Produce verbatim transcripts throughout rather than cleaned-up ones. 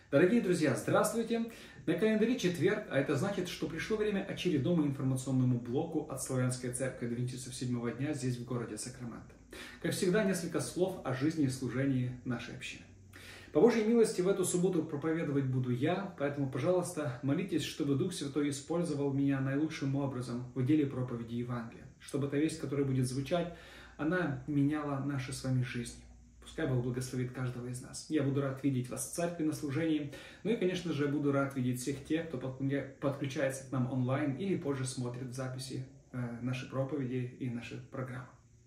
Дорогие друзья, здравствуйте! На календаре четверг, а это значит, что пришло время очередному информационному блоку от Славянской Церкви Адвентистов седьмого дня здесь, в городе Сакраменто. Как всегда, несколько слов о жизни и служении нашей общины. По Божьей милости в эту субботу проповедовать буду я, поэтому, пожалуйста, молитесь, чтобы Дух Святой использовал меня наилучшим образом в деле проповеди Евангелия, чтобы та весть, которая будет звучать, она меняла наши с вами жизни. Пускай Бог благословит каждого из нас. Я буду рад видеть вас в церкви на служении. Ну и, конечно же, буду рад видеть всех тех, кто подключается к нам онлайн или позже смотрит в записи наши проповеди и наши программы.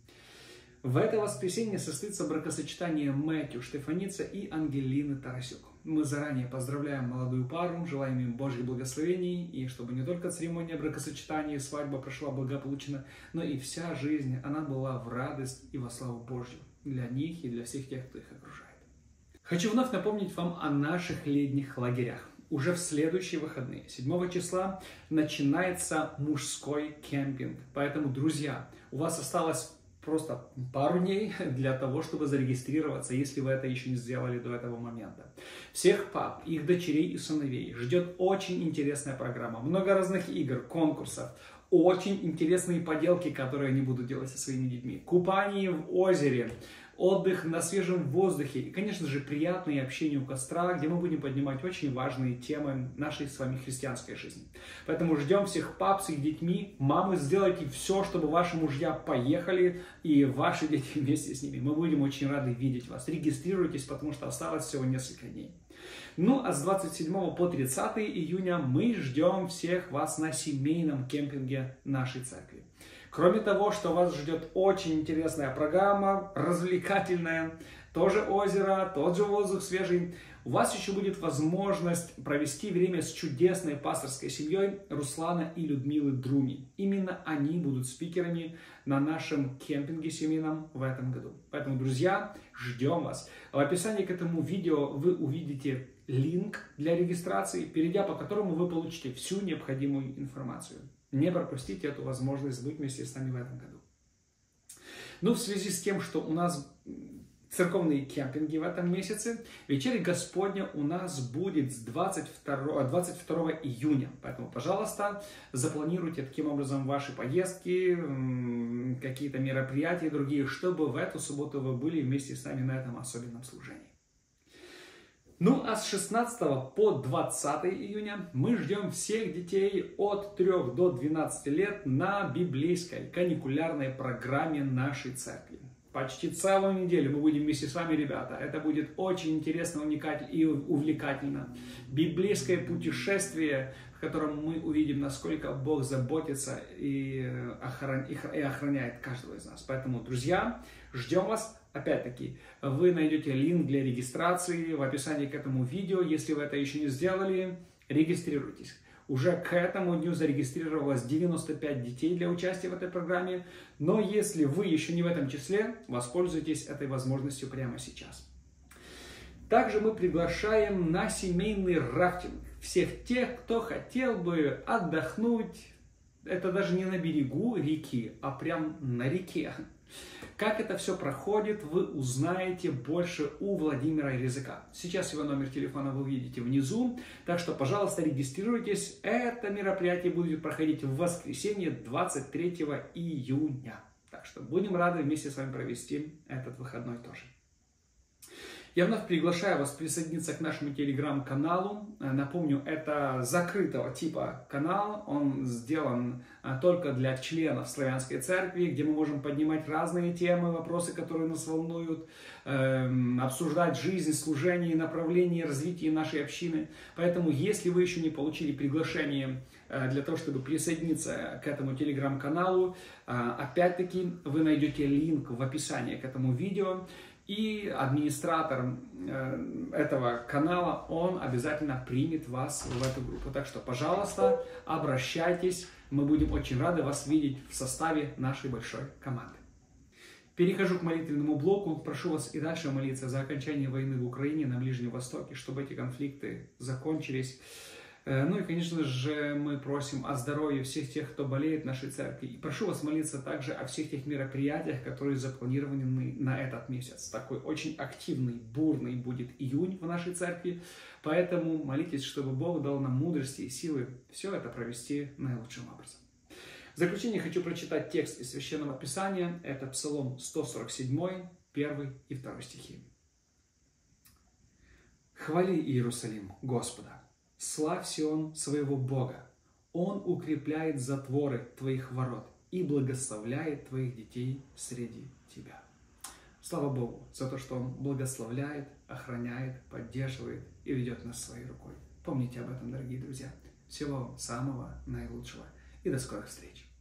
В это воскресенье состоится бракосочетание Мэтью Штефаница и Ангелины Тарасюк. Мы заранее поздравляем молодую пару, желаем им Божьих благословений, и чтобы не только церемония бракосочетания и свадьба прошла благополучно, но и вся жизнь, она была в радость и во славу Божью для них и для всех тех, кто их окружает. Хочу вновь напомнить вам о наших летних лагерях. Уже в следующие выходные, седьмого числа, начинается мужской кемпинг. Поэтому, друзья, у вас осталось просто пару дней для того, чтобы зарегистрироваться, если вы это еще не сделали до этого момента. Всех пап, их дочерей и сыновей ждет очень интересная программа. Много разных игр, конкурсов, очень интересные поделки, которые они будут делать со своими детьми. Купание в озере, отдых на свежем воздухе и, конечно же, приятное общение у костра, где мы будем поднимать очень важные темы нашей с вами христианской жизни. Поэтому ждем всех пап с их детьми. Мамы, сделайте все, чтобы ваши мужья поехали и ваши дети вместе с ними. Мы будем очень рады видеть вас. Регистрируйтесь, потому что осталось всего несколько дней. Ну, а с двадцать седьмого по тридцатое июня мы ждем всех вас на семейном кемпинге нашей церкви. Кроме того, что вас ждет очень интересная программа, развлекательная, тоже озеро, тот же воздух свежий, у вас еще будет возможность провести время с чудесной пасторской семьей Руслана и Людмилы Друми. Именно они будут спикерами на нашем кемпинге семейном в этом году. Поэтому, друзья, ждем вас. В описании к этому видео вы увидите линк для регистрации, перейдя по которому вы получите всю необходимую информацию. Не пропустите эту возможность быть вместе с нами в этом году. Ну, в связи с тем, что у нас церковные кемпинги в этом месяце, вечеря Господня у нас будет с двадцать второго, двадцать второго июня. Поэтому, пожалуйста, запланируйте таким образом ваши поездки, какие-то мероприятия другие, чтобы в эту субботу вы были вместе с нами на этом особенном служении. Ну, а с шестнадцатого по двадцатое июня мы ждем всех детей от трёх до двенадцати лет на библейской каникулярной программе нашей церкви. Почти целую неделю мы будем вместе с вами, ребята. Это будет очень интересно, уникательно и увлекательно. Библейское путешествие, в котором мы увидим, насколько Бог заботится и охраняет каждого из нас. Поэтому, друзья, ждем вас. Опять-таки, вы найдете линк для регистрации в описании к этому видео. Если вы это еще не сделали, регистрируйтесь. Уже к этому дню зарегистрировалось девяносто пять детей для участия в этой программе. Но если вы еще не в этом числе, воспользуйтесь этой возможностью прямо сейчас. Также мы приглашаем на семейный рафтинг всех тех, кто хотел бы отдохнуть. Это даже не на берегу реки, а прям на реке. Как это все проходит, вы узнаете больше у Владимира Резака. Сейчас его номер телефона вы увидите внизу, так что, пожалуйста, регистрируйтесь. Это мероприятие будет проходить в воскресенье двадцать третьего июня. Так что будем рады вместе с вами провести этот выходной тоже. Я вновь приглашаю вас присоединиться к нашему телеграм-каналу. Напомню, это закрытого типа канал. Он сделан только для членов Славянской Церкви, где мы можем поднимать разные темы, вопросы, которые нас волнуют, обсуждать жизнь, служение, направление развития нашей общины. Поэтому, если вы еще не получили приглашение для того, чтобы присоединиться к этому телеграм-каналу, опять-таки вы найдете линк в описании к этому видео. И администратор этого канала, он обязательно примет вас в эту группу. Так что, пожалуйста, обращайтесь. Мы будем очень рады вас видеть в составе нашей большой команды. Перехожу к молитвенному блоку. Прошу вас и дальше молиться за окончание войны в Украине, на Ближнем Востоке, чтобы эти конфликты закончились. Ну и, конечно же, мы просим о здоровье всех тех, кто болеет в нашей церкви. И прошу вас молиться также о всех тех мероприятиях, которые запланированы на этот месяц. Такой очень активный, бурный будет июнь в нашей церкви. Поэтому молитесь, чтобы Бог дал нам мудрости и силы все это провести наилучшим образом. В заключение хочу прочитать текст из Священного Писания. Это Псалом сто сорок семь, первый и второй стихи. «Хвали, Иерусалим, Господа! Славь Сион своего Бога! Он укрепляет затворы твоих ворот и благословляет твоих детей среди тебя». Слава Богу за то, что Он благословляет, охраняет, поддерживает и ведет нас своей рукой. Помните об этом, дорогие друзья. Всего вам самого наилучшего и до скорых встреч.